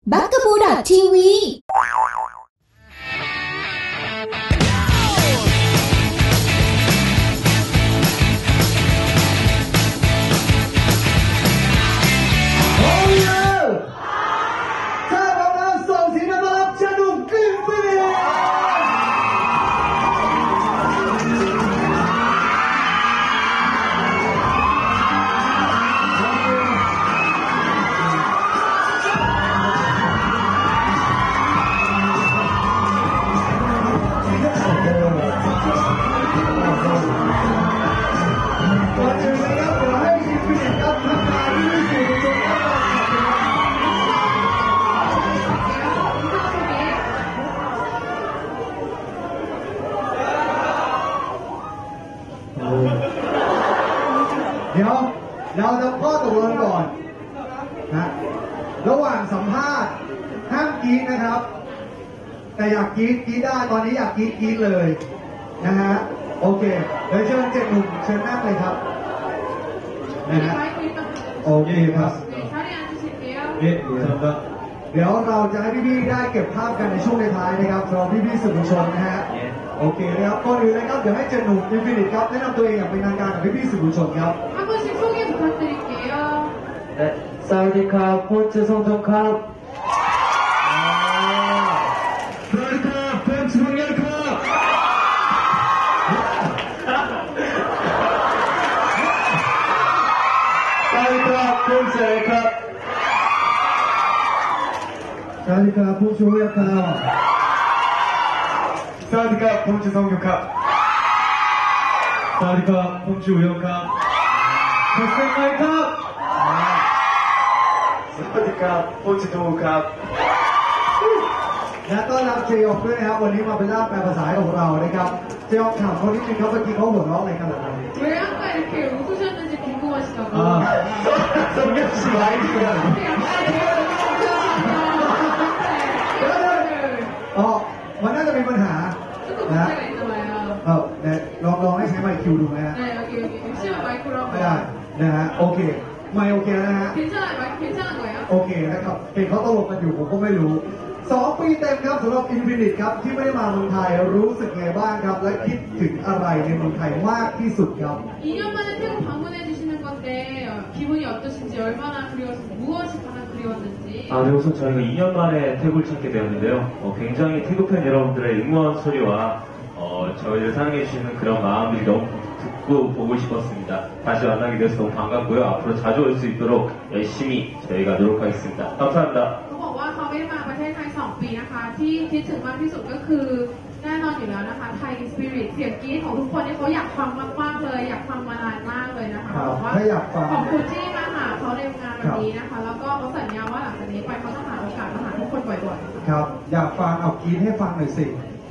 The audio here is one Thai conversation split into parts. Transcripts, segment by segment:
bugaboo.tv เดี๋ยวเราจะข้อตกลงก่อนนะระหว่างสัมภาษณ์ห้ามกรี๊ดนะครับแต่อยากกรี๊ดได้ตอนนี้อยากกรี๊ดเลยนะฮะโอเคเดี๋ยวเชิญ7 หนุ่มเชิญนั่งเลยครับนะฮะโอเคครับเดี๋ยวเราจะให้พี่ๆได้เก็บภาพกันในช่วงท้ายนะครับสำหรับพี่ๆสื่อมวลชนนะฮะโอเคนะครับก่อนอื่นนะครับเดี๋ยวให้7 หนุ่มอินฟินิตครับแนะนำตัวเองอย่างเป็นทางการกับพี่ๆสื่อมวลชนครับ 네, 사우디캅, 폰츠 성동캅. 사우디캅, 폰츠 성열캅. 사우디캅, 폰츠 엘캅. 사우디캅, 폰츠 호야캅. 사우디캅, 폰츠 성규캅. 사우디캅, 폰츠 우영캅. 백색말캅. 사우디캅, 폰츠 도우캅. และต้อนรับเจยองด้วยนะครับวันนี้มาเป็นล่ามแปลภาษาของเรานะครับเจยองถามคนที่มีเขาเมื่อกี้เขาหัวเราะอะไรกันหรอครับ 왜 아까 이렇게 웃으셨는지 궁금하시다고. 성규씨 와이프가. อ๋อมันน่าจะมีปัญหา 조금 นะ 문제가 있나 봐요. เนี่ยลองให้ใช้ไมค์คิวดูไหมฮะ 네, 여기 MC가 마이크로 ไม่ได้นะฮะโอเคไม่โอเคนะฮะ 괜찮아요? 마이크 괜찮은 거예요? โอเคนะครับเห็นเขาตลกกันอยู่ผมก็ไม่รู้2 ปีเต็มครับสำหรับอินฟินิตครับที่ไม่ได้มาเมืองไทยรู้สึกไงบ้างครับและคิดถึงอะไรในเมืองไทยมากที่สุดครับ 2년 만에 태국 방문해 주시는 건데 기분이 어떠신지 얼마나 그리워서 무엇이 가장 그리웠는지. 네, 우선 저희가 2년 만에 태국을 찾게 되었는데요. 굉장히 태국팬 여러분들의 응원 소리와 저희를 사랑해주시는 그런 마음들이 너무 듣고 보고 싶었습니다. 다시 만나게 돼서 너무 반갑고요. 앞으로 자주 올 수 있도록 열심히 저희가 노력하겠습니다. 감사합니다. เขาบอกว่าเขาไม่ได้มาประเทศไทย2 ปีนะคะที่คิดถึงมากที่สุดก็คือแน่นอนอยู่แล้วนะคะไทยสปิริตเสียงกรี๊ดของทุกคนที่เขาอยากฟังมากๆเลยอยากฟังมานานมากเลยนะคะบอกว่าขอบคุณที่มาหาเขาในงานวันนี้นะคะแล้วก็เขาสัญญาว่าหลังจากนี้ไปเขาจะหาโอกาสมาหาทุกคนบ่อยๆครับอยากฟังเอากรี๊ดให้ฟังหน่อยสิ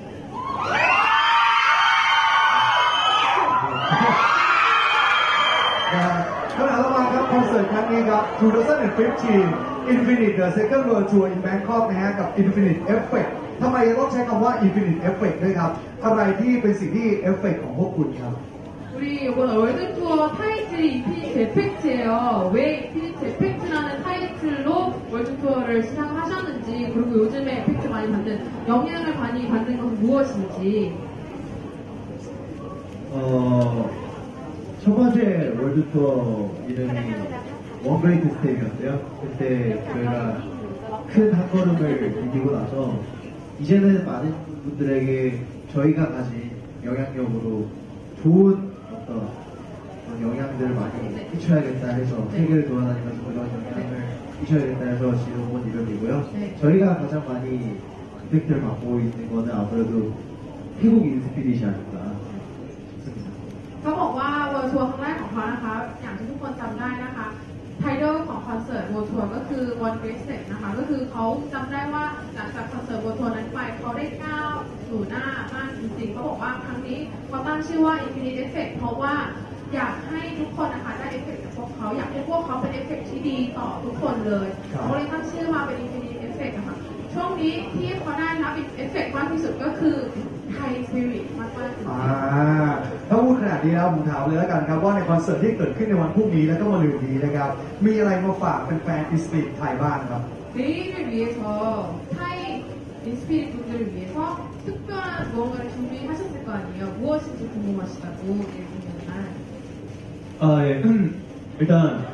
ขณะเรามาครับคอนเสิร์ตครั้งนี้ครับ2015 Infinite The Second World Tour in Bangkok นะฮะกับ Infinite Effect ทำไมต้องใช้คำว่า Infinite Effect ด้วยครับอะไรที่เป็นสิ่งที่เอฟเฟกต์ของพวกคุณครับ 우리 이번 월드투어 타이틀이 인피니트 에펙트예요. 왜 인피니트 에펙트라는 타이틀로 월드투어를 시작하셨는지 그리고 요즘에 에펙트 많이 받는 영향을 많이 받는 것은 무엇인지. 첫 번째 월드 투어 이름이 원그레이트 스텝이었어요. 그때 저희가 큰 한 걸음을 디디고 나서 이제는 많은 분들에게 저희가 가진 영향력으로 좋은 어떤 영향들을 많이 끼쳐야겠다 해서 세계를 돌아다니면서 그런 영향을 끼쳐야겠다 해서 지금 온 이름이고요. 저희가 가장 많이 이펙트를 받고 있는 거는 아무래도 태국 인스피릿이 아닐까. เขาบอกว่าเวิร์ทัวร์ครั้งแรกของเขานะคะอย่างที่ทุกคนจำได้นะคะไทเดลของคอนเสิร์ตเวิร์ทัวร์ก็คือ One Great Step นะคะก็คือเขาจำได้ว่าหลังจากคอนเสิร์ตเวิร์ทัวร์นั้นไปเขาได้ก้าวสู่หน้ามากจริงๆเขาบอกว่าครั้งนี้เขาตั้งชื่อว่า Infinite Effect เพราะว่าอยากให้ทุกคนนะคะได้เอฟเฟกต์จากพวกเขาอยากให้พวกเขาเป็นเอฟเฟกต์ที่ดีต่อทุกคนเลยเขาเลยตั้งชื่อมาเป็น Infinite Effect นะคะเพช่วงนี้ที่เขาได้รับเอฟเฟกต์มากที่สุดก็คือไทยสปิริตมากๆจริงถ้าพูดขนาดนี้แล้วผมถามเลยแล้วกันครับว่าในคอนเสิร์ตที่เกิดขึ้นในวันพรุ่งนี้แล้วก็วันลืนนี้นะครับมีอะไรมาฝากแฟนๆอิสปิริตไทยบ้างครับ 내일을 위해서 타이 인스피릿 분들을 위해서 특별한 무언가를 준비하셨을 거 아니에요. 무엇인지 궁금하시다고 얘기하는 날. 아, 예. 일단,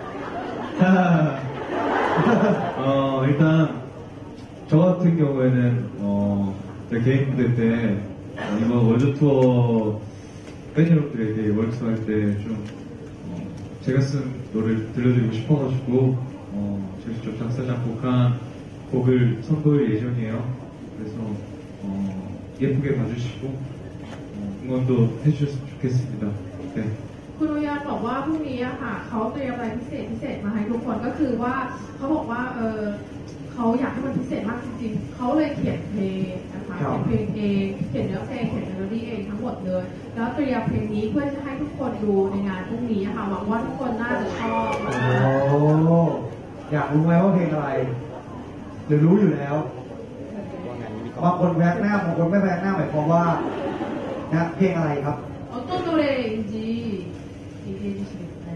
일단, 저 같은 경우에는, 제 개인 무대 때, 이번 월드 투어 팬 여러분들에게 월드 투어 할 때 좀, 제가 쓴 노래를 들려드리고 싶어가지고, 제가 직접 작사, 작곡한 곡을 선보일 예정이에요. 그래서, 예쁘게 봐주시고, 응원도 해주셨으면 좋겠습니다. 네. คุณโรยานบอกว่าพรุ่งนี้อะค่ะเขาเตรียมอะไรพิเศษมาให้ทุกคนก็คือว่าเขาบอกว่าเขาอยากให้มันพิเศษมากจริงๆเขาเลยเขียนเพลงนะคะเขียนเพลงเองเขียนเนื้อเพลงเขียนเมโลดี้เองทั้งหมดเลยแล้วเตรียมเพลงนี้เพื่อจะให้ทุกคนดูในงานพรุ่งนี้อะค่ะหวังว่าทุกคนน่าจะชอบโอ้อยากรู้ไหมว่าเพลงอะไร หรือรู้อยู่แล้วบางคนแวกหน้าบางคนไม่แวกหน้าหมายความว่านะเพลงอะไรครับ 어떤 노래인지 얘기해 주시겠어요?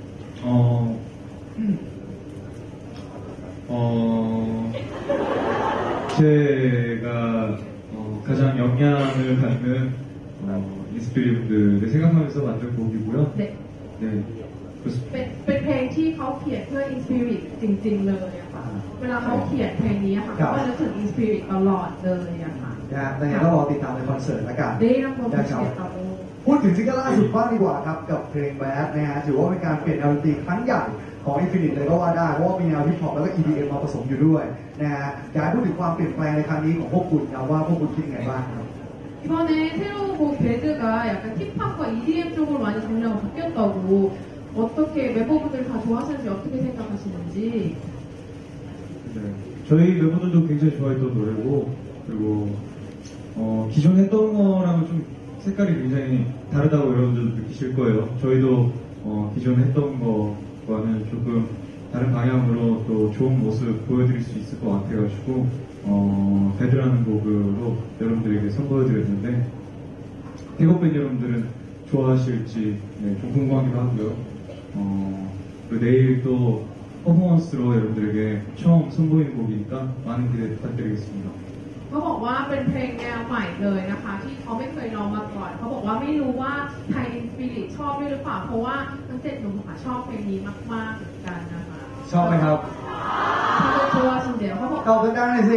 제가 가장 영향을 받는 인스피릿 분들을 생각하면서 만든 곡이고요. 네. 네. 그렇습니다. เป็นเพลงที่เขาเขียนเพื่อ Inspirit จริงๆเลยอะค่ะเวลาเขาเขียนเพลงนี้อะค่ะเขาก็นึกถึง Inspirit ตลอดเลยอะค่ะนะฮะดังนั้นก็รอติดตามในคอนเสิร์ตแล้วกันได้รับความนะเชื่คอรับต่อพูดถึงซิงเกิลล่าสุดบ้างดีกว่าครับกับเพลงแบดนะฮะถือว่าเป็นการเปลี่ยนแนวดนตรีครั้งใหญ่ของ Infinite เลยก็ว่าได้เพราะว่ามีแนวฮิปฮอปแล้วก็ EDM มาผสมอยู่ด้วยนะฮะอยากให้พูดถึงความเปลี่ยนแปลงในครั้งนี้ของพวกคุณนะว่าพวกคุณคิดยังไงบ้างครับ 이번에 새로운 곡 배드가 약간 힙합과 EDM 쪽으로 많이 장르가 바뀌었다고 어떻게 멤버분들 다 좋아하시는지 어떻게 생각하시는지 네. 저희 멤버들도 굉장히 좋아했던 노래고 그리고 기존 했던 거랑은 좀 색깔이 굉장히 다르다고 여러분들도 느끼실 거예요. 저희도 기존 했던 거와는 조금 다른 방향으로 또 좋은 모습 보여드릴 수 있을 것 같아가지고 배드라는 곡으로 여러분들에게 선보여드렸는데 태국팬 여러분들은 좋아하실지 네, 좀 궁금하기도 하고요. 그리고 내일 또 퍼포먼스로 여러분들에게 처음 선보이는 곡이니까 많은 기대 부탁드리겠습니다. เขาบอกว่าเป็นเพลงแนวใหม่เลยนะคะที่เขาไม่เคยร้องมาก่อนเขาบอกว่าไม่รู้ว่าไทยอินสปิริตชอบด้วยหรือเปล่าเพราะว่าทั้ง7หนุ่มค่ะชอบเพลงนี้มากๆเหมือนกันนะคะชอบไหมครับ 다들 좋아하신대요. ตอบดังๆหน่อยสิ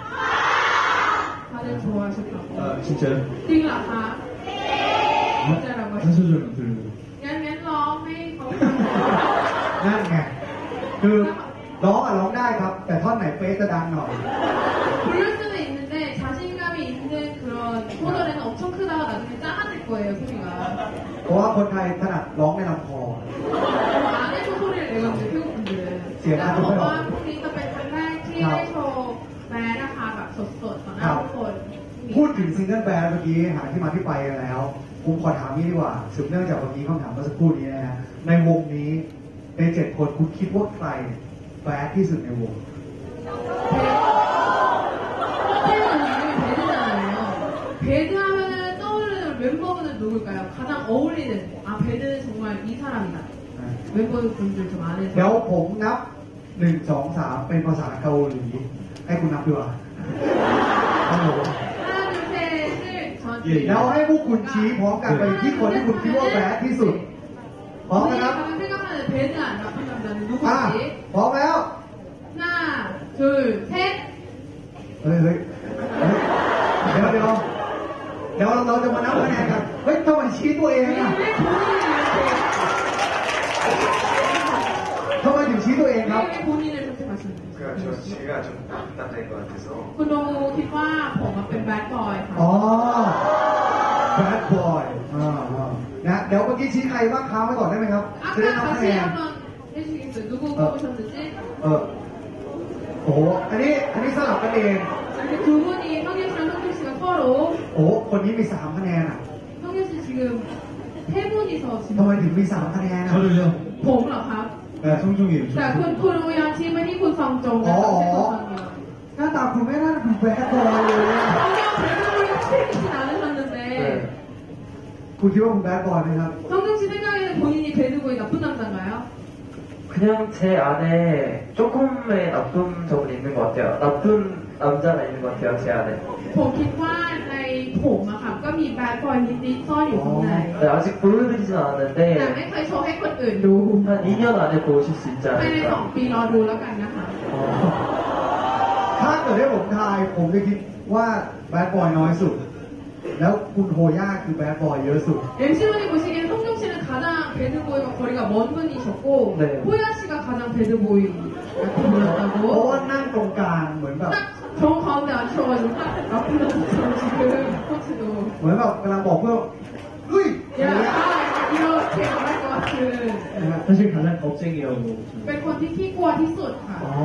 다들 좋아하실까요? 진짜요? จริงเหรอคะ진짜라고 한 소절만 들려요. งั้นร้องให้เขานั่นไงคือร้องร้องได้ครับ แต่ท่อนไหนเป๊ะจะดังหน่อย 부를 수는 있는데 자신감이 있는 그런 소절에는 엄청 크다가 나중에 작아질 거예요 소리가 เพราะว่าคนไทยถนัดร้องในลำคอ 안에서 소리를 내거든요 태국분들은 เสียงอาจจะไม่ออกบอกว่าพรุ่งนี้จะเป็นครั้งแรกที่ได้โชว์แบรนด์นะคะแบบสดๆต่อหน้าทุกคนพูดถึงซิงเกิลแบนด์เมื่อกี้หาที่มาที่ไปกันแล้ว ผมขอถามนี้ดีกว่าสืบเนื่องจากเมื่อกี้คำถามเมื่อสักครู่นี้นะฮะในวงนี้ใน7คนคุณคิดว่าใครแบดที่สุดในวง 배드 하면은 떠오르는 멤버분들 누굴까요? 가장 어울리는 배드는 정말 이 사람이다. 멤버분들 좀 เดี๋ยว 안에서 ผมนับ 1 2 3 เป็นภาษาเกาหลีให้คุณนับดีกว่าครับผม 하나 둘셋을 저한테 แล้วให้พวกคุณชี้พร้อมกันไปที่คนที่คุณคิดว่าแบดที่สุดพร้อม 우리 นะครับ 가장 생각하는 배드 안 나쁜 남자는 อ่ะ 누구지? พร้อมแล้ว 하나 둘 셋. เฮ้ยเฮ้ยเดี๋ยวเราจะมานับคะแนนกันเฮ้ยทำไมชี้ตัวเองอ่ะ 왜 본인을 이렇게 ทำไมถึงชี้ตัวเองครับ 왜 본인을 선택하시는지? 제가 좀 남자인 것 같아서 คุณโดคิดว่าผมเป็นแบดบอยค่ะอ๋อแบดบอยนะเดี๋ยวเมื่อกี้ชี้ใครบ้างค้างไว้ก่อนได้ไหมครับ จะได้ 아까 นับคะ 다시 แนน 한번 해주시겠어요? 누구 뽑으셨는지? โอ้โหอันนี้สลับกันเอง 이렇게 두 분이 성현 씨랑 성규 씨가 서로 โอ้โหคนนี้มี3คะแนนอ่ะ 성현 씨 지금 세 분이서 ทำไม 지금 ถึงมี3คะแนนอ่ะ 저를요? ผมเหรอครับ 네, 성종이에요. แต่คุณโรยาชี้ไปที่คุณซองจงอ๋นะอไม่ใช่คุณซองยอนหน้าตตาคุณไม่น่าดูแบดบอยเลยอะ 성경 배드보이가 확실히 않으셨는데 คุณคิดว่าคุณแบดบอยไหมครับ 성경 씨 생각에는 본인이 배드보이 나쁜 남자인가요? 그냥 제 안에 조금의 나쁜 점은 있는 것 같아요. 나쁜 남자가 있는 것 같아요, 제 안에. ผมคิดว่าในผมอะค่ะก็มีแบดบอยนิดๆซ่อนอยู่ข้างใน 네, 아직 보여드리진 แต่ 않았는데 ไม่เคยโชว์ให้คนอื่นดู 한 2년 안에 보실 수 있지 ภายใน 않을까. 2 ปีรอดูแล้วกันนะคะถ้าเกิดให้ผมทายผมจะคิดว่าแบดบอยน้อยสุด แล้วคุณโฮย่าคือแบดบอยเยอะสุด MC분이 보시기엔 성경 씨는 가장 배드보이와 거리가 먼 분이셨고 네. 호야 씨가 가장 배드보이 같은 เพราะ 분이었다고 ว่านั่งตรงกลางเหมือนแบบ 딱 정 가운데 앉혀가지고 딱 나쁜 남자처럼 지금 코치도 เหมือนแบบกำลังบอกเพื่อนเฮ้ยอย่างเงี้ย 야 이렇게 말할 것 같은 นะฮะ 사실 가장 겁쟁이라고 저는 เป็นคนที่ขี้กลัวที่สุดค่ะอ๋อ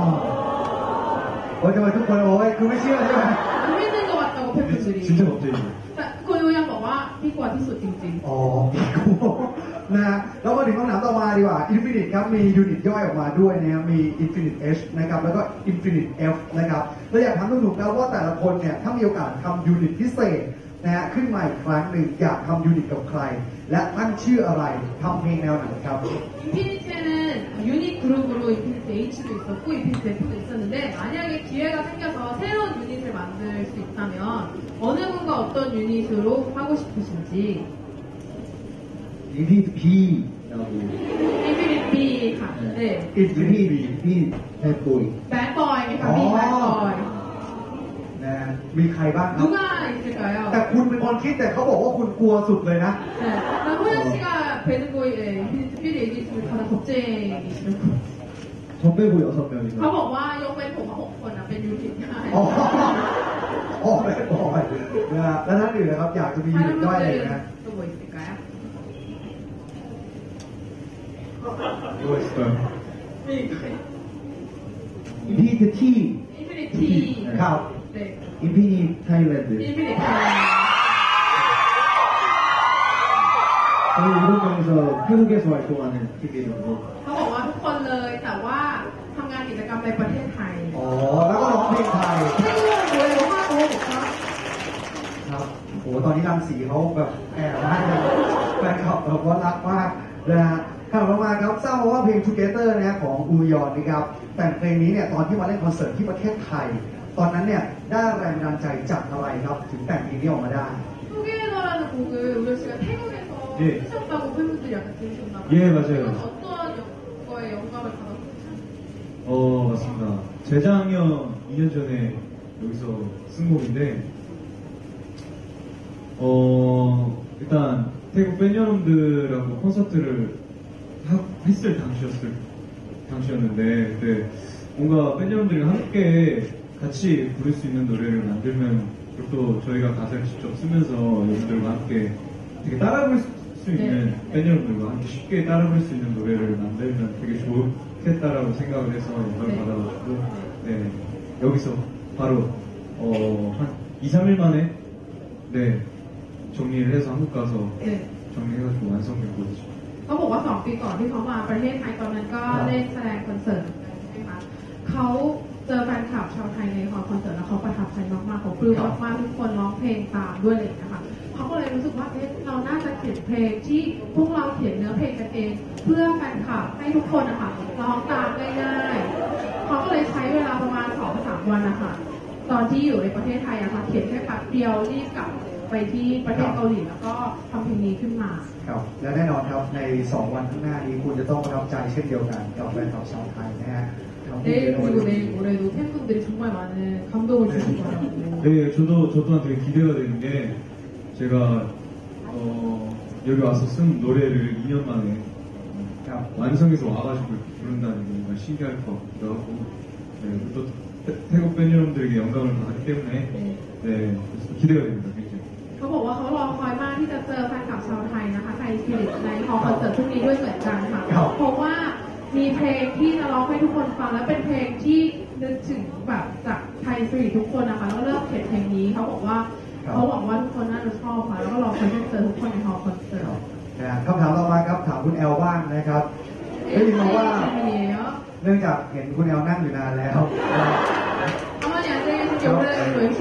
โอ้ยทำไมทุกคนโอ้ยคือไม่เชื่อใช่ไหม 안 믿는 것 같다고 팬분들이 진짜 겁쟁이에요. แต่คุณยูยังบอกว่าพี่กลัวที่สุดจริงอ๋อพี่กูนะฮะแล้วมาถึงคำถามต่อมาดีกว่า Infinite ครับมียูนิตย่อยออกมาด้วยนะครับมี Infinite H นะครับแล้วก็ Infinite F นะครับเราอยากถามทุกๆครับว่าแต่ละคนเนี่ยถ้ามีโอกาสทำยูนิตพิเศษนะฮะขึ้นมาอีกครั้งหนึ่งอยากทำยูนิตกับใคร และตั้งชื่ออะไรทำเพลงแนวไหนครับๆ 인피니트에는 유닛 그룹으로 인피니트 H도 있었고 인피니트 F도 있었는데 만약에 기회가 생겨서 새로운 유닛을 만들 수 있다면 어느 분과 어떤 유닛으로 하고 싶으신지 인피니트 B라고. 인피니트 B ค่ะ 네. Infinite B 배보이. 배드보이니까 B 어. 배드보이 นะฮะมีใครบ้างครับ 누가 있을까요? แต่คุณเป็นคนคิดแต่เขาบอกว่าคุณกลัวสุดเลยนะ 네. 호연 씨가 배드보이의 인피니트 B를 얘기했으면 가장 겁쟁이시죠. 저 빼고 6명이서. เขาบอกว่ายกเว้นผมมา6 คนนะเป็นยูนิตได้อ๋ออ๋อไม่บอยนะฮะแล้วท่านอื่นนะครับอยากจะมียู 다른 นิตย่อยอะไรนะ 분들은 또 뭐 있을까요? 이거 있을까요? 인피니트 T. 인피니티. ครับ 네. 인피니트 타일랜드. 인피니티. 저는 7명이서 태국에서 활동하는 팀이라고. เขาบอกว่าทุกคนเลยแต่ว่าทำงานกิจกรรมในประเทศไทยอ๋อแล้วก็ร้องเพลงไทยไม่รู้เลยว่าโอ้โหครับครับโหตอนนี้รังสีเขาแบบแอบมากเลยแฟนคลับแบบว่ารักมากนะฮะข่าวต่อมาครับทราบมาว่าเพลง Together นะของอูยอนนะครับแต่งเพลงนี้เนี่ยตอนที่มาเล่นคอนเสิร์ตที่ประเทศไทย ตอนนั้นเนี่ยได้แรงบันดาลใจจากอะไรครับถึงแต่งเพลงนี้ออกมาได้ 투게더라는 곡을 우려 씨가 태국에서 예. 쓰셨다고 팬분들이 약간 들으셨나 봐요. 예, 맞아요. 이건 어떤 거에 영감을 받았는지. 맞습니다. 재작년 2년 전에 여기서 쓴 곡인데, 일단 태국 팬 여러분들하고 콘서트를 했을 당시였는데, 그때 뭔가 팬 여러분들이 함께 같이 부를 수 있는 노래를 만들면, 그리고 또 저희가 가사를 직접 쓰면서 여러분들과 함께 되게 따라 부를 수 있는 팬 여러분들과 함께 쉽게 따라 부를 수 있는 노래를 만들면 되게 좋겠다라고 생각을 해서 영감을 네. 받아가지고 네, 여기서 바로 한 2, 3일 만에 네, 정리를 해서 한국 가서 네. 정리해가지고 완성된 거죠. เขาบอกว่า 2 ปีก่อนที่เขามาประเทศไทยตอนนั้นก็ได้แสดงคอนเสิร์ตใช่ไหมคะเขาเจอแฟนคลับชาวไทยในฮอลล์คอนเสิร์ตแล้วเขาประทับใจมากๆเขาปลื้มมากๆทุกคนร้องเพลงตามด้วยเลยนะคะเขาก็เลยรู้สึกว่าเอ๊ะเราน่าจะเขียนเพลงที่พวกเราเขียนเนื้อเพลงกันเอง เพื่อแฟนคลับให้ทุกคนนะคะร้องตามง่ายๆเขาก็เลยใช้เวลาประมาณ 2-3 วันนะคะตอนที่อยู่ในประเทศไทยอะค่ะเขียนแค่แป๊บเดียวรีบกลับไปที่ประเทศเกาหลีแล้วก็ทำเพลงนี้ขึ้นมาครับและแน่นอนครับใน 2 วันข้างหน้านี้คุณจะต้องประทับใจเช่นเดียวกันกับแฟนคลับชาวไทยนะฮะทั้งที่ 내일 เป็นวัน 그리고 내일 모레도 팬분들이 정말 많은 감동을 주실 거라고. 네, 저 또한 되게 기대가 되는 게 제가 여기 와서 쓴 노래를 2년 만에 ครับ 완성해서 와가지고 이렇게 부른다는 게 정말 신기할 것 같기도 하고 네, 그리고 또 태국 팬 여러분들에게 영감을 받았기 때문에 네, 그래서 기대가 됩니다 굉장히. เขาบอกว่าเขารอคอยมากที่จะเจอแฟนคลับชาวไทยนะคะไทยสปิริตในฮอลล์คอนเสิร์ตพรุ่งนี้ด้วยเหมือนกันค่ะครับเพราะว่ามีเพลงที่จะร้องให้ทุกคนฟังและเป็นเพลงที่นึกถึงแบบจากไทยสปิริตทุกคนนะคะแล้วก็เริ่มเขียนเพลงนี้เขาบอกว่าเขาหวังว่าทุกคนน่าจะชอบค่ะแล้วก็รอคอยที่จะเจอทุกคนในฮอลล์คอนเสิร์ตนะฮะคำถามต่อมาครับถามคุณแอลบ้างนะครับได้ยินมาว่าเอ๊ะเนื่องจากเห็นคุณแอลนั่งอยู่นานแล้ว 어머니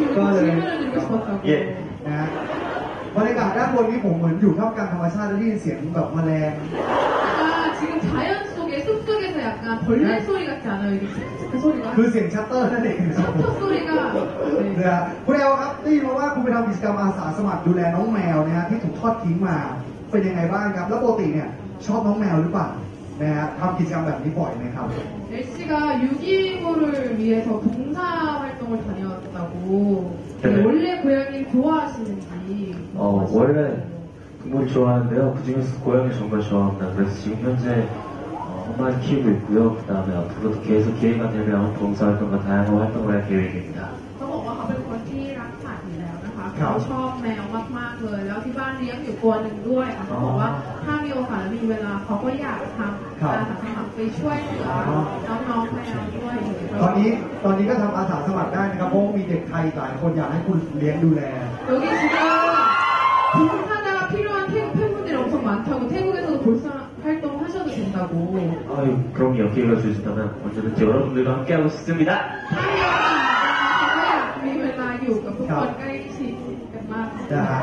ก็เลย 질문을 드리고 싶었다고. 예. นะฮะบรรยากาศด้านบนนี้ผมเหมือนอยู่ท่ามกลางธรรมชาติแล้วได้ยินเสียงแบบแมลง 아, 지금 자연 속에 숲 속에서 약간 벌레 소리 같지 않아요? 이게 그 소리가? คือเสียงชัตเตอร์นั่นเองครับผม 셔터 소리가. นะ 네. ฮะคุณแอลครับได้ยินมาว่าคุณไปทำกิจกรรมอาสาสมัครดูแลน้องแมวนะฮะที่ถูกทอดทิ้งมาเป็นยังไงบ้างครับ แล้วปกติเนี่ยชอบน้องแมวหรือเปล่านะฮะทำกิจกรรมแบบนี้บ่อยไหมครับ 엘씨가 유기모를 위해서 봉사활동을 다녔다고. 네. 원래 고양이를 좋아하시는지. 원래 동물 좋아하는데요. 그 중에서 고양이 정말 좋아합니다. 그래서 지금 현재 한 마리 키우고 있고요. 그 다음에 앞으로도 계속 기회가 되면 봉사활동과 다양한 활동을 할 계획입니다. เขาบอกว่าเขาเป็นคนที่รักสัตว์อยู่แล้วนะคะครัเขาบชอบแมวมากๆเลย แล้วที่บ้านเลี้ยงอยู่ตัวหนึ่งด้วยค่ะเขาบอกว่าถ้ามีโอกาสและมีเวลาเขาก็อยากทำอาสาสมัครไปช่วยเหลือน้องๆแมวด้วยตอนนี้ก็ทำอาสาสมัครได้นะครับเพราะว่ามีเด็กไทยหลายคนอยากให้คุณเลี้ยงดูแล 여기 지금 봉사자가 필요한 태국 팬분들이 엄청 많다고 태국에서도 봉사 활동 하셔도 된다고. 아유, 그럼요. 기회가 주신다면 언제든지 여러분들과 함께하고 싶습니다. ถ้ามีโอกาสนะคะเขาก็อยากมีเวลาอยู่กับทุกคนใกล้ชิดกันมากนะฮะ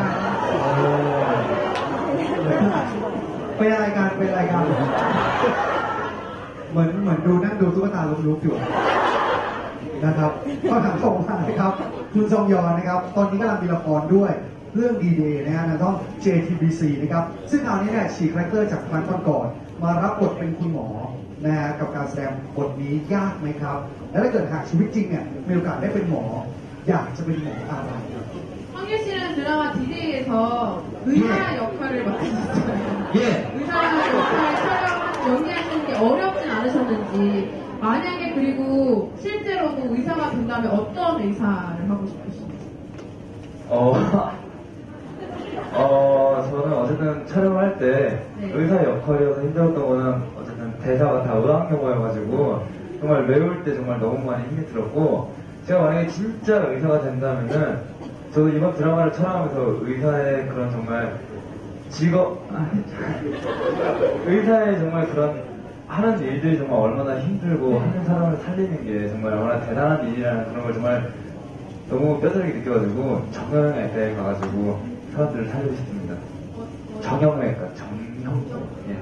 เป็นอะไรกันเป็นอะไรกันเหมือนดูนั่งดูตุ๊กตาลุกๆอยู่นะครับก็ถามส่งมานะครับคุณซองยอนนะครับ ตอนนี้กำลังมีละครด้วยเรื่องดีเดย์นะฮะในช่อง JTBC นะครับซึ่งคราวนี้เนี่ยฉีกคาแรคเตอร์จากครั้งก่อนๆมารับบทเป็นคุณหมอนะฮะกับการแสดงบทนี้ยากไหมครับ และถ้าเกิดหากชีวิตจริงเนี่ยมีโอกาสได้เป็นหมอ อยากจะเป็นหมออะไร 황규 씨는 드라마 디데이에서 의사 역할을 맡으셨잖아요. 예. 의사 역할 연기하시는 게 어렵진 않으셨는지, 만약에 그리고 실제로도 의사가 된다면 어떤 의사를 하고 싶으신지. 저는 어쨌든 촬영할 때 네. 의사 역할이어서 힘들었던 거는 어쨌든 대사가 다 의학 용어여가지고 정말 외울 때 정말 너무 많이 힘이 들었고 제가 만약에 진짜 의사가 된다면은 저도 이번 드라마를 촬영하면서 의사의 그런 정말 의사의 정말 그런 하는 일들이 정말 얼마나 힘들고 하는 사람을 살리는 게 정말 얼마나 대단한 일이라는 그런 걸 정말 너무 뼈저리게 느껴가지고 정형외과에 가가지고 사람들을 살리고 싶습니다. 정형외과, 정형외과.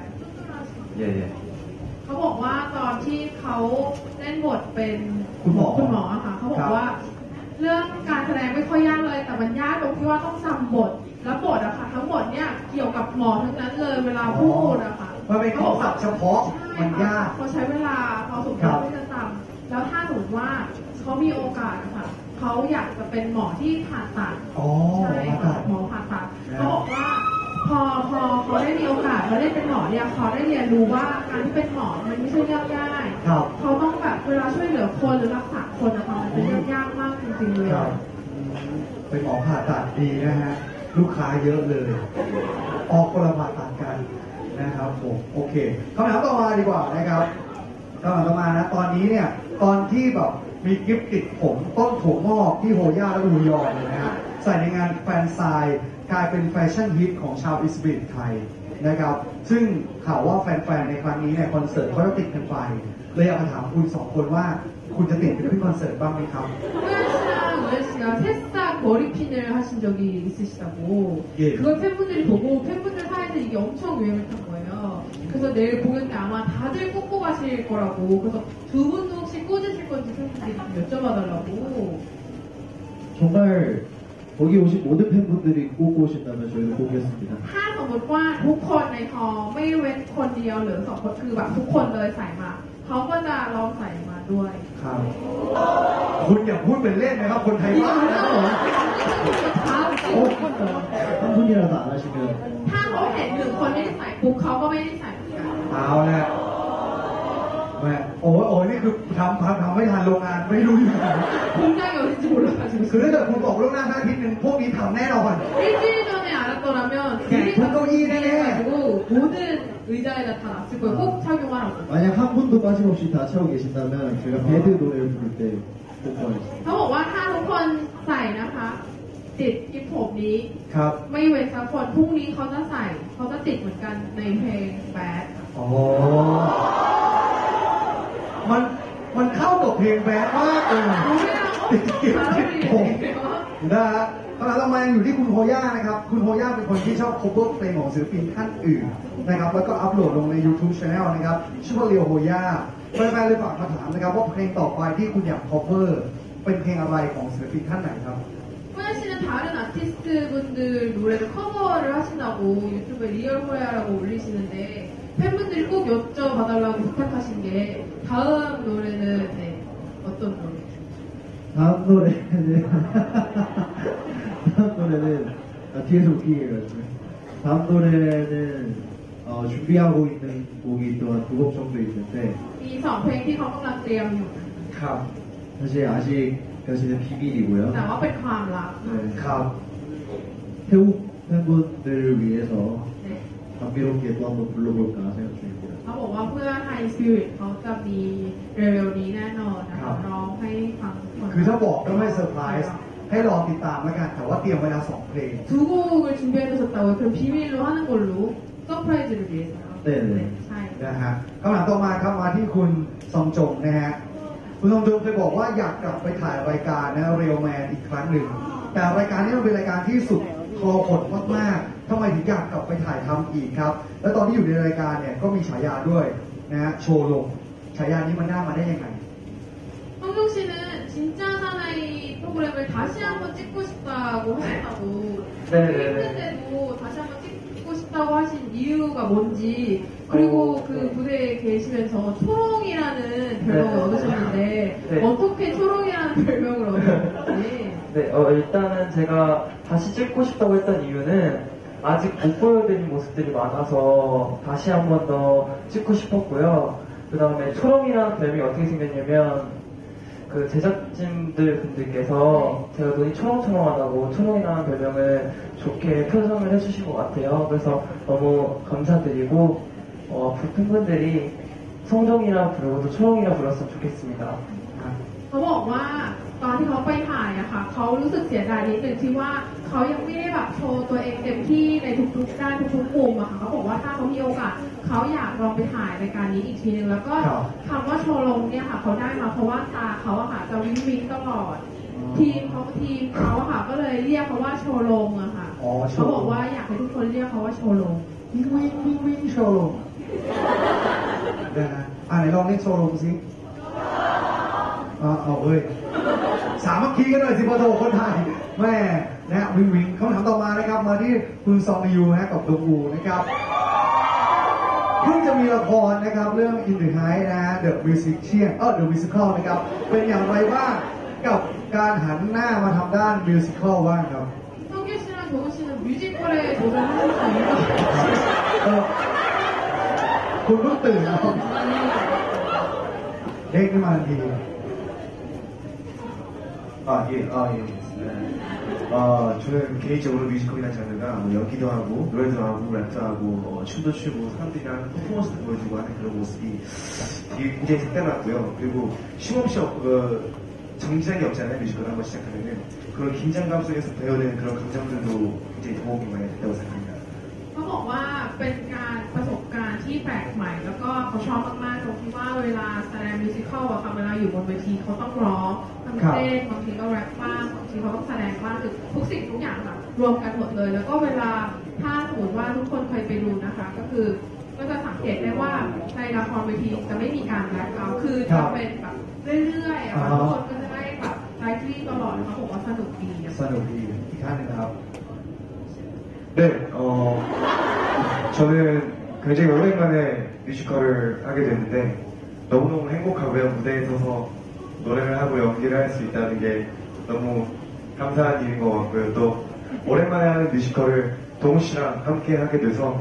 예. เขาบอกว่าตอนที่เขาเล่นบทเป็นคุณหมออะค่ะเขาบอกว่าเรื่องการแสดงไม่ค่อยยากเลยแต่มันยากตรงที่ว่าต้องจำบทแล้วบทอะค่ะทั้งหมดเนี่ยเกี่ยวกับหมอทั้งนั้นเลยเวลาพูดอะค่ะมันเป็นคำศัพท์เฉพาะมันยากเขาใช้เวลาพอสมควรที่จะจำแล้วถ้าสมมติว่าเขามีโอกาสอะค่ะเขาอยากจะเป็นหมอที่ผ่าตัดอ๋อใช่ค่ะหมอผ่าตัดเขาบอกว่าพอเขาได้มีโอกาสเขาได้เป็นหมอเนี่ยเขาได้เรียนรู้ว่าการที่เป็นหมอมันไม่ใช่เรื่องง่ายครับเขาต้องแบบเวลาช่วยเหลือคนหรือรักษาคนนะคะมันเป็นเรื่องยากมากจริงๆเลยครับเป็นหมอผ่าตัดดีนะฮะลูกค้าเยอะเลย ออกคนละผ่าตัดกันนะครับผมโอเคคำถามต่อมาดีกว่านะครับคำถามต่อมานะตอนนี้เนี่ยตอนที่แบบมีกิฟต์ติดผมต้นถั่วงอกที่โฮย่าและฮูยอนเลยนะฮะใส่ในงานแฟนไซน์กลายเป็นแฟชั่นฮิตของชาวอิสบิทไทยนะครับซึ่งข่าวว่าแฟนๆในครั้งนี้เนี่ยคอนเสิร์ตเขาจะติดกันไปเลยอยากมาถามคุณสองคนว่าคุณจะติดไปขึ้นคอนเสิร์ตบ้างไหมครับ 호연 씨랑 우연 씨가 새싹 머리핀을 하신 적이 있으시다고. 예. 그걸 팬분들이 보고 팬분들 사이에서 이게 엄청 유행을 탄 거예요. 그래서 내일 공연 때 아마 다들 꽂고 가실 거라고. 그래서 두 분도 혹시 꽂으실 건지 팬분들이 좀 여쭤봐달라고. 정말 거기 오신 모든 팬분들이 꼭 오신다면 저희도 보겠습니다. ถ้าสมมติว่าทุกคนในฮอลล์ไม่เว้นคนเดียวหรือสองคนคือแบบทุกคนเลยใส่มาเขาก็จะลองใส่มาด้วยครับคุณอย่าพูดเป็นเล่นนะครับคนไทยบ้านะครับผมโอ้ 한 분이라도 안 하시면 ถ้าเขาเห็นหนึ่งคนไม่ได้ใส่ปุ๊บเขาก็ไม่ได้ใส่เหมือนกันเอาละแม่โอ้ยนี่คือทำไม่ทันโรงงานไม่รู้อยู่ไหน 공장이 어딘지 몰라가지고 คือถ้าเกิดคุณบอกล่วงหน้าหน้าอาทิตย์หนึ่งพวกนี้ทำแน่นอน 일주일 전에 알았더라면 야, 동동이 이래네. 가지고 모든 의자에다 다 놨을 거예요. 꼭 착용하라고. 만약 한 분도 빠짐없이 다 채우고 계신다면 저희가 배드 노래를 부를 때꼭 보겠습니다. เขาบอกว่าถ้าทุกคนใส่นะคะ ติดกิฟผมนี้ครับไม่เว้นสักคนพรุ่งนี้เขาจะใส่เขาจะติดเหมือนกันในเพลงแบดอ๋อมันเข้ากับเพลงแบดมากเลย 노래랑 ติดกิฟ 잘 ติดผม 어울리네요. นะฮะคำถามต่อมายังอยู่ที่คุณโฮย่านะครับคุณโฮย่าเป็นคนที่ชอบ cover เพลงของศิลปินท่านอื่นนะครับแล้วก็อัปโหลดลงใน YouTube Channel นะครับชื่อว่าเรียวโฮย่าแฟนๆเลยฝากมาถามนะครับว่าเพลงต่อไปที่คุณอยาก cover เป็นเพลงอะไรของศิลปินท่านไหนครับ 호야 씨는 다른 아티스트 분들 노래를 커버를 하신다고 유튜브에 리얼 호야라고 올리시는데 팬분들이 꼭 여쭤봐달라고 부탁하신 게 다음 노래는 네, 어떤 노래? 다음 노래는 뒤에서 웃기게 해가지고 다음 노래는 준비하고 있는 곡이 또 한 2곡 정도 있는데 มีสองเพลงที่เขากำลังเตรียมอยู่ครับ 사실 아직까지는 비밀이고요. แต่ว่าเป็นความลับ 네, ครับ 태국 팬분들을 위해서 네. 감미롭게 또 한번 불러볼까 생각 중입니다. เขาบอกว่าเพื่อไทยสปิริตเขาจะมีเร็วๆนี้แน่นอนนะครัคะบร้องให้ฟังคนคือถ้าบอกก็ไม่เซอร์ไพรส์ให้รอติดตามแล้วกันแต่ว่าเตรียมไว้แล้ว2เพลง 두 곡을 준비해두셨다고요? 그럼 비밀로 하는 걸로 서프라이즈를 위해서요? 네, 네. ใช่นะฮะคำถามต่อมาครับมาที่คุณซองจงนะฮะคุณซองจงเคยบอกว่าอยากกลับไปถ่ายรายการนะเรียลแมนอีกครั้งหนึ่งแต่รายการนี้มันเป็นรายการที่สุดคอหดมากๆทำไมถึงอยากกลับไปถ่ายทำอีกครับ แล้วตอนที่อยู่ในรายการเนี่ยก็มีฉายาด้วยนะฮะโชว์ลงฉายานี้มันได้มาได้ยังไง 황종 씨는 진짜 사나이 프로그램을 다시 한번 찍고 싶다고 하셨다고 네네네. 힘든데도 다시 한번 찍고 싶다고 하신 이유가 뭔지 그리고 그 무대에 계시면서 초롱이라는 별명을 네. 얻으셨는데 네. 어떻게 초롱이라는 별명을 얻으셨는지 네, 일단은 제가 다시 찍고 싶다고 했던 이유는 아직 못 보여드린 모습들이 많아서 다시 한 번 더 찍고 싶었고요. 그 다음에 초롱이라는 별명이 어떻게 생겼냐면 그 제작진들 분들께서 제가 눈이 초롱초롱하다고 초롱이라는 별명을 좋게 표정을 해주신 것 같아요. 그래서 너무 감사드리고 팬분들이 성종이라 부르고 또 초롱이라 불렀으면 좋겠습니다. เขาบอกว่าตอนที่เขาไปถ่ายอะค่ะเขารู้สึกเสียดายนิดนึงที่ว่าเขายังไม่ได้แบบโชว์ตัวเองเต็มที่ในทุกๆด้านทุกๆมุมอะค่ะเขาบอกว่าถ้าเขามีโอกาสเขาอยากลองไปถ่ายรายการนี้อีกทีนึงแล้วก็ครับคำว่าโชว์ลงเนี่ยค่ะเขาได้มาเพราะว่าตาเขาอะค่ะจะวิ่งวิ่งตลอด ทีมเขาอะค่ะก็เลยเรียกเขาว่าโชว์ลงอะค่ะอ๋อโชเขาว์ลงบอกว่าอยากให้ทุกคนเรียกเขาว่าโชว์ลงวิ่งวิ่งวิ่งวิ่งโชว์ลงนะฮะไหนลองเล่นโชว์ลงสิเอาเฮ้ยสามัคคีกันหน่อยสิพอโทคนไทยแม่นะฮะวิ่งวิ่งคำถามต่อมานะครับมาที่คุณซองยูนะฮะกับดงอูนะครับเพิ่งจะมีละครนะครับเรื่อง In the Heights นะฮะ The Musician The Musical นะครับเป็นอย่างไรบ้างกับการหันหน้ามาทำด้าน Musical บ้างครับ 성규 씨랑 정우 씨는 뮤지컬에 도전하셨어요. คุณเพิ่งตื่นแล้วเด้งขึ้นมาทันที 저는 개인적으로 뮤지컬이라는 장르가 연기도 하고 노래도 하고 랩도 하고 춤도 추고 사람들이랑 퍼포먼스도 보여주고 하는 그런 모습이 되게 굉장히 색달랐고요. 그리고 쉼없이 정지장이 없잖아요. 뮤지컬을 한번 시작하면은 그런 긴장감 속에서 배워내는 그런 감정들도 굉장히 도움이 많이 됐다고 생각합니다. เขาบอกว่าเป็นการประสบการณ์ที่แปลกใหม่แล้วก็เขาชอบมากๆตรงที่ว่าเวลาแสดงมิวสิควลอะค่ะเวลาอยู่บนเวทีเขาต้องร้องต้องเต้นบางทีก็แรปบ้างบางทีเขาต้องแสดงบ้างคือทุกสิ่งทุกอย่างแบบรวมกันหมดเลย แล้วก็เวลาถ้าสมมติว่าทุกคนเคยไปดูนะคะก็คือก็จะสังเกตได้ว่าในละครเวทีจะไม่มีการแบล็คเอาท์คือจะเป็นแบบเรื่อยๆอะค่ะทุกคนก็จะได้แบบไลฟ์ลี่ตลอดเขาบอกว่าสนุกดีอะสนุกดีอีกท่านหนึงนะครับ 네, 저는 굉장히 오랜만에 뮤지컬을 하게 됐는데 너무너무 행복하고요. 무대에 서서 노래를 하고 연기를 할 수 있다는 게 너무 감사한 일인 것 같고요. 또 오랜만에 하는 뮤지컬을 동우 씨랑 함께 하게 돼서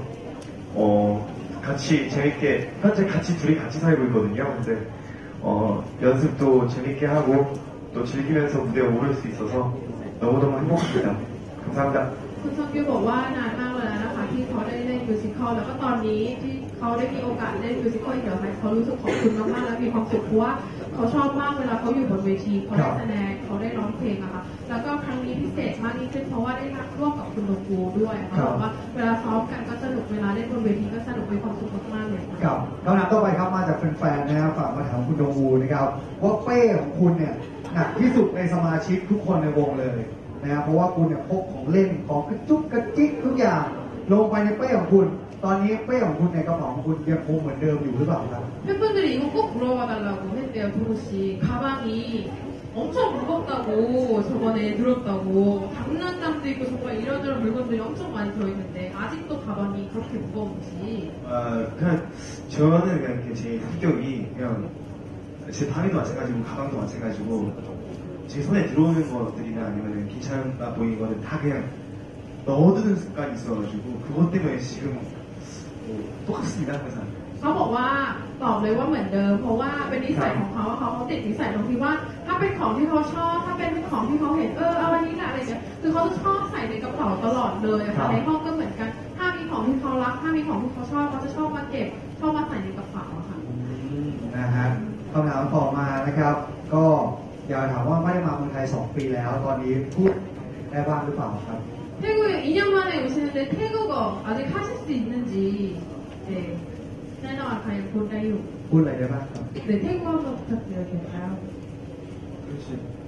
같이 재밌게 현재 둘이 같이 살고 있거든요. 근데 연습도 재밌게 하고 또 즐기면서 무대에 오를 수 있어서 너무너무 행복합니다. 감사합니다. คุณซองยูบอกว่านานมากเลยนะคะที่เขาได้เล่นมิวสิควลแล้วก็ตอนนี้ที่เขาได้มีโอกาสเล่นมิวสิควลเกี่ยวกับเขารู้สึกขอบคุณมากๆและมีความสุขเพราะว่าเขาชอบมากเวลาเขาอยู่บนเวทีเขาได้แสดงเขาได้ร้องเพลงอะค่ะแล้วก็ครั้งนี้พิเศษมากยิ่งขึ้นเพราะว่าได้ร่วมกับคุณดงกูด้วยเขาบอกว่าเวลาซ้อมกันก็สนุกเวลาเล่นบนเวทีก็สนุกมีความสุขมากๆเลยค่ะกับคำถามต่อไปครับมาจากแฟนๆนะครับฝากมาถามคุณดงวูนะครับว่าเป้ของคุณเนี่ยหนักที่สุดในสมาชิกทุกคนในวงเลยนะเพราะว่าคุณเนี่ยพกของเล่นของกระจุกกระจิกทุกอย่างลงไปในเป้ของคุณ ตอนนี้เป้ของคุณในกระเป๋าของคุณยังคงเหมือนเดิมอยู่หรือเปล่าครับ 팬분들이 이거 꼭 물어봐달라고 했대요, 도로씨. 가방이 엄청 무겁다고 저번에 들었다고 장난감도 있고 정말 이런저런 물건들이 엄청 많이 들어있는데 아직도 가방이 그렇게 무거운지. 그냥 저는 그냥 이렇게 제 성격이 그냥 제 방에도 마찬가지고 가방도 마찬가지고 제 손에 들어오는 것들이나 아니면 괜찮아 보이는 거는 다 그냥 넣어두는 습관이 있어가지고 그것 때문에 지금 뭐 똑같습니다 항상. เขาบอกว่าตอบเลยว่าเหมือนเดิมเพราะว่าเป็นนิสัยของเขาเขาติดนิสัยตรงที่ว่าถ้าเป็นของที่เขาชอบถ้าเป็นของที่เขาเห็นเอาอันนี้แหละอะไรเงี้ยคือเขาจะชอบใส่ในกระเป๋าตลอดเลยค่ะในห้องก็เหมือนกันถ้ามีของที่เขารักถ้ามีของที่เขาชอบเขาจะชอบมาเก็บชอบมาใส่ในกระเป๋าค่ะนะฮะคำถามต่อมานะครับ ก็อยากถามว่าไม่ได้มาเมืองไทย 2 ปีแล้ว ตอนนี้พูดได้บ้างหรือเปล่าครับ 태국에 2년 만에 오시는데 태국어 아직 하실 수 있는지 네 세나와 과연 볼까요? พูดอะไรได้บ้างครับ 네 태국어 한번 부탁드려도 될까요? 그렇지.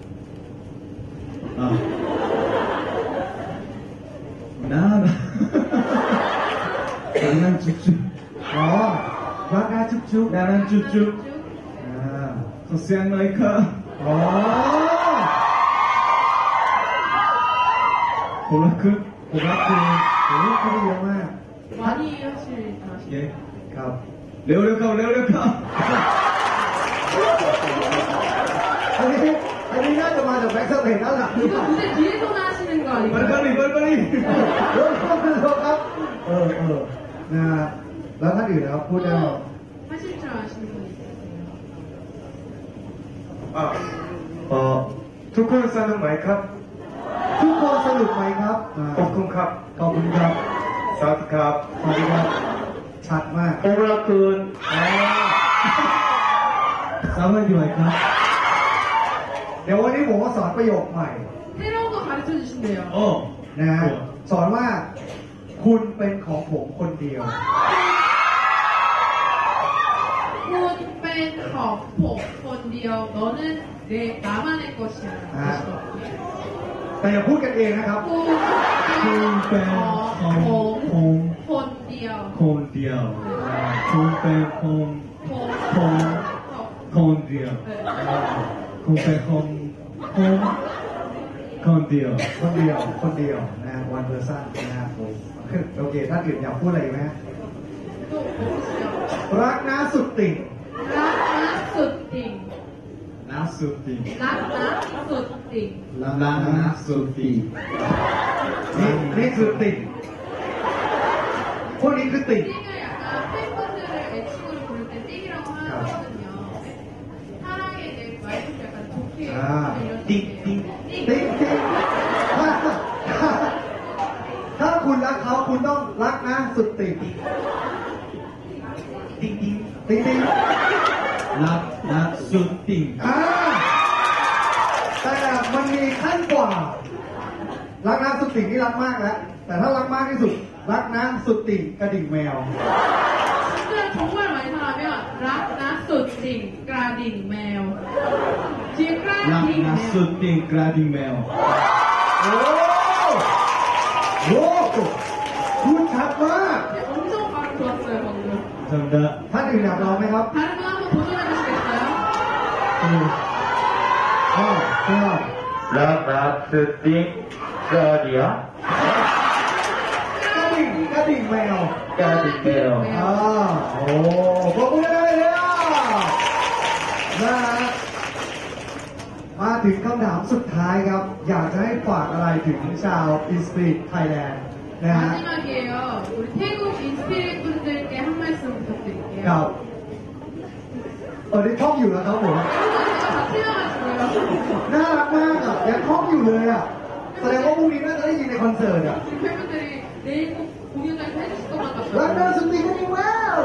아. 나는 쭈쭈. อ๋อรักนะจุ๊บจุ๊บ 나는 쭈쭈. อ่า 소스양 너이카. อ๋อ 보라크. โอ้โหพูดเยอะมาก 많이 하실 잘하시네요. 예. ครับ 레오레카. อันนี้น่าจะมาจากแบ็คสเตจด้านหลังหรือเป 이거 ล่า 무대 뒤에서나 하시는 거 아닌가요? 빨리빨리. เดี๋ยวครับนะฮะแล้วท่านอื่นนะครับพูดได้ไหม 또 하실 줄 아시는 분 있으세요? 투콘 싸는 마이캅 ทุกคนสนุกไหมครับอ่า 콩콩캅 ขอบคุณครับ 사우트캅 ขอบคุณครับชัดมาก 오브라쿤 사바이디 마이카. เดี๋ยววันนี้ผมมาสอนประโยคใหม่ 새로운 거 가르쳐 주신대요. นะฮะสอนว่าคุณเป็นของผมคนเดียวคุณเป็นของผมคนเดียว 너는 내 나만의 것이야. 아. แต่อย่าพูดกันเองนะครับคุณเป็นของผมคนเดียว 콘디오. 콘뺀 콘. ผม 콘디오. 콘뺀 콘. 콘디오. คนเดียวนะวันเพอร์ซันนะครับผมโอเคท่านอื่นอยากพูดอะไรอีกไหมฮะ 또 보시죠. รักนะสุดติ่ง 락나 수띵. 나수띠. 락나 수띵. 나수띠. นี่คือติ่งพวกนี้คือติ่ง 띵을 약간 팬분들을 애칭으로 부를 때 띵이라고 하거든요. 사랑에 대해 말씀 약간 좋게 아, 이런 띵, 띵. ติ่งถ้าคุณรักเขาคุณต้องรักนะสุดติ่ง 띵띵 ติ่ง 나수띠. แต่มันมีขั้นกว่า รักนะสุดติ่งนี่รักมากแล้ว แต่ถ้ารักมากที่สุด รักนะสุดติ่งกระดิ่งแมว 진짜 정말 많이 사랑하면 락나 수띵 까딩 매우. 지금 까딩 매우. 나수띠 그라딩 메오. โอ้พูดชัดมาก 엄청 발음 좋았어요 방금. 감사합니다. ท่านอื่นอยากลองไหมครับ 다른 분 한번 도전해 보시겠어요? ก็ 라나스팅 써디야 กระดิ่งแมว 까드게요 โอ้ขอบคุณเลยนะฮะมาถึงคำถามสุดท้ายครับ อยากจะให้ฝากอะไรถึงชาวอินสปีดไทยแลนด์นะฮะ 마지막이에요. 우리 태국 인스피릿 분들께 한 말씀 부탁드릴게요. กับได้ท่องอยู่แล้วครับผม 제가 다 틀려가지고요. น่ารักมากอ่ะยังท่องอยู่เลยอ่ะแสดงว่าพรุ่งนี้น่าจะได้ยินในคอนเสิร์ตอ่ะ 지금 팬분들이 내일 꼭 공연장에서 해주실 것만 รักน่า 같아요. สุดติ่งกันอีกแล้ว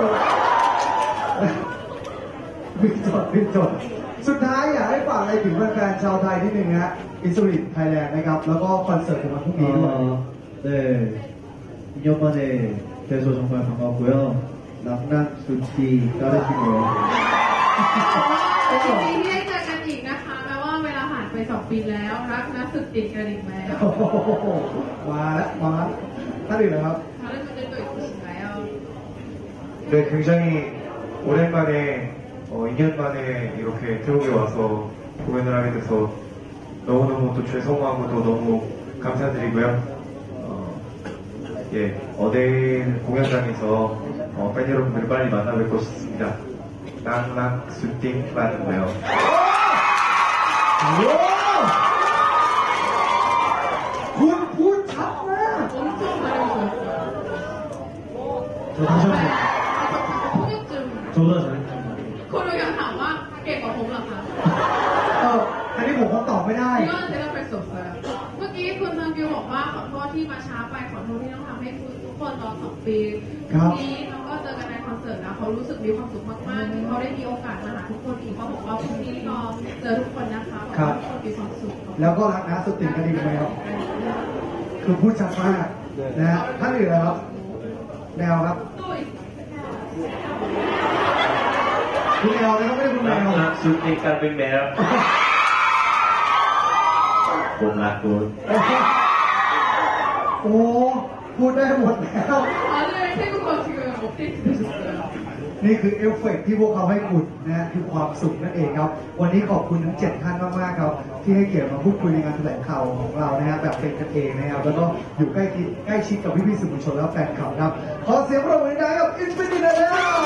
บินจดสุดท้ายอยากให้ฝากอะไรถึงแฟนๆชาวไทยนิดนึงนะอินสปีดไทยแลนด์นะครับแล้วก็คอนเสิร์ตในวันพรุ่งนี้ด้วย 네. 2년 만에 뵈서 정말 반갑고요. 락난 수띠 까르시고요. ยินดีที่ได้เจอกันอีกนะคะแม้ว่าเวลาผ่านไป2 ปีแล้วรักนะสุดติดกระดิ่งแล้วโอ้โหมาแล้วท่านอื่นเหรอครับ 다른 분들도 있으신가요? 네, 굉장히 오랜만에 2년 만에 이렇게 태국에 와서 공연을 하게 돼서 너무너무 또 죄송하고도 너무 감사드리고요. 예, 어데인 공연장에서 팬 여러분들 빨리 만나 뵙고 싶습니다. 낭락 수팅 빠는데요. โอ้คุณพูดชัดมาก 엄청 잘해주셨어요. 저 다시 한번 통역 좀 저보다 잘했죠. คุณรู้ยังถามว่าเก่งกว่าผมเหรอคะอันนี้ผมคงตอบไม่ได้ 이거는 제가 할 수 없어요. เมื่อกี้คุณทังกิวบอกว่าขอโทษที่มาช้าไปขอโทษที่ต้องทำให้ทุกคนรอ2 ปีครับทีนี้เราก็เจอกันในคอนเสิร์ตแล้วเขารู้สึกมีความสุขมากๆที่เขาได้มีโอกาสมาหาทุกคนอีกเขาบอกว่าพรุ่งนี้รอเจอทุกคนนะคะขอให้ทุกคนมีความสุขแล้วก็รักนะสุดติ่งกระดิ่งแมวคือพูดชัดมากนะฮะท่านอื่นเหรอครับแมวครับ 또 있- คุณแมวนะครับไม่ใช่คุณแมว 낭락 수팅 까는 매력. 봄락군. โอ้พูดได้หมดแล้ว 다들 태국어 지금 업데이트 되셨어요. นี่คือเอฟเฟกต์ที่พวกเขาให้คุณนะฮะคือความสุขนั่นเองครับ วันนี้ขอบคุณทั้ง7ท่านมากๆครับ ที่ให้เกียรติมาพูดคุยในงานแถลงข่าวของเรานะฮะแบบเป็นกันเองนะครับแล้วก็อยู่ใกล้ชิดกับพี่ๆสื่อมวลชนและแฟนคลับครับขอเสียงปรบมือดังๆกับอินฟินิตแล้ว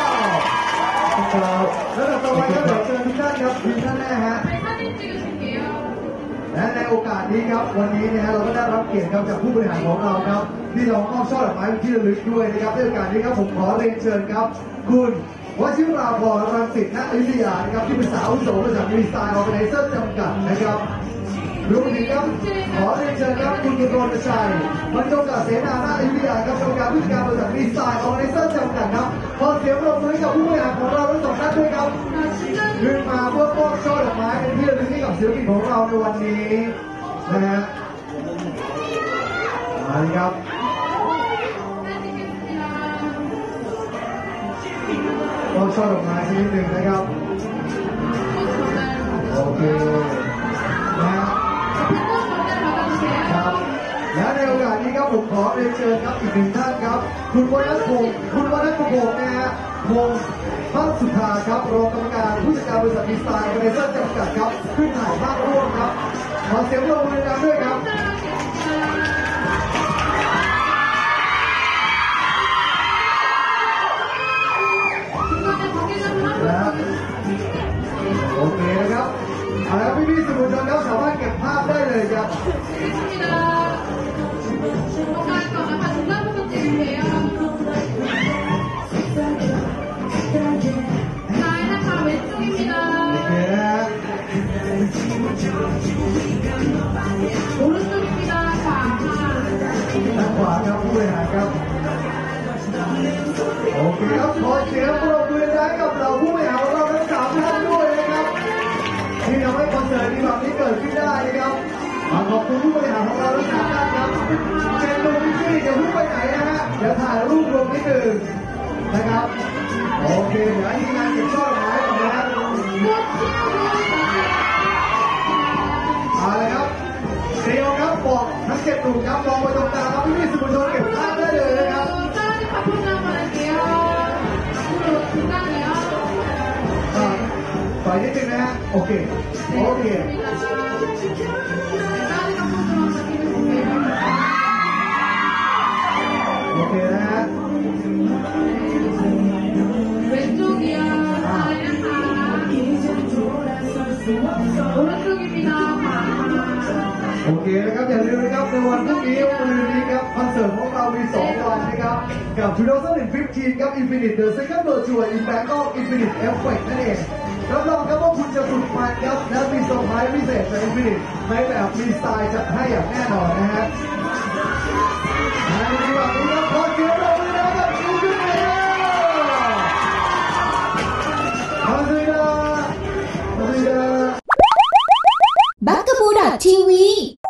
ครับแล้วต่อไปครับเดี๋ยวเชิญทุกท่านครับทุกท่านแน่ฮะ 네, 사진 찍으실게요. และในโอกาสนี้ครับวันนี้นะฮะเราก็ได้รับเกียรติครับจากผู้บริหารของเราครับที่เรามอบช่อดอกไม้เป็นที่ระลึกด้วยนะครับในโอกาสนี้ครับผมขอเรียนเชิญครับ คุณวชิราพรรังสิตณอยุธยานะครับที่เป็นสาวอาวุโสบริษัทดีไซน์ออร์แกไนเซอร์จำกัดนะครับรวมถึงครับขอเรียนเชิญครับคุณกุลรณชัยบรรจงกเสนาณอยุธยาครับกรรมการผู้จัดการบริษัทดีไซน์ออร์แกไนเซอร์จำกัดครับขอเสียงปรบมือให้กับผู้บริหารของเราทั้งสองท่านด้วยครับขึ้นมาเพื่อมอบช่อดอกไม้เป็นที่ระลึกให้กับศิลปินของเราในวันนี้นะฮะมาเลยครับ มอบช่อดอกไม้ชนิดหนึ่งนะครับ โอเคนะฮะครับและในโอกาสนี้ครับผมขอเรียนเชิญครับอีกหนึ่งท่านครับ คุณวรรณพงศ์นะฮะพงศ์ภาคสุธาครับรองกรรมการผู้จัดการบริษัทดีไซน์ออร์แกไนเซอร์จำกัดครับขึ้นถ่ายภาพร่วมครับขอเสียงปรบมือดังๆด้วยครับ และโอเคนะครับเอาละพี่ๆสื่อมวลชนครับสามารถเก็บภาพได้เลยครับ โอเคนะฮะ 오른쪽입니다. 자, ด้านขวาครับผู้บริหารครับโอเคครับขอเสียงปรบมือให้กับเราผู้บริหารของเราทั้ง3ท่านด้วยนะครับที่ทำให้คอนเสิร์ตในแบบนี้เกิดขึ้นได้นะครับขอบคุณผู้บริหารของเราทั้ง3ท่านครับเจนดูพี่ซี่เดี๋ยวพุ่งไปไหนนะฮะเดี๋ยวถ่ายรูปรวมนิดหนึ่งนะครับโอเคเดี๋ยวให้ทีมงานเก็บช่อดอกไม้ก่อนนะฮะเอาเลยครับเดียวครับบอกทั้ง7หนุ่มครับมองไปตรงกลางครับพี่ๆสื่อมวลชนเก็บภาพได้เลยนะครับ 사진 카톡장 받을게요. 앞으로 중간이요. ต่อยนิดนึงนะฮะโอเคโอเค 사진 카톡장 받으실게요. โอเคนะฮะ 왼쪽이요. 잘해นะคะ. 오른쪽입니다. 자. โอเคนะครับอย่าลืมนะครับในวันพรุ่งนี้วันมะรืนนี้ครับคอนเสิร์ตของเรามี2วันนะครับกับ2015ครับ Infinite The Second World Tour in Bangkok Infinite Effect นั่นเองรับรองครับว่าคุณจะสุดมันครับและมีเซอร์ไพรส์พิเศษจาก Infinite ในแบบมีสไตล์จัดให้อย่างแน่นอนนะฮะในวันนี้ครับขอเสียงปรบมือให้กับ Infinite ขอบคุณครับบักกะบูดอททีวี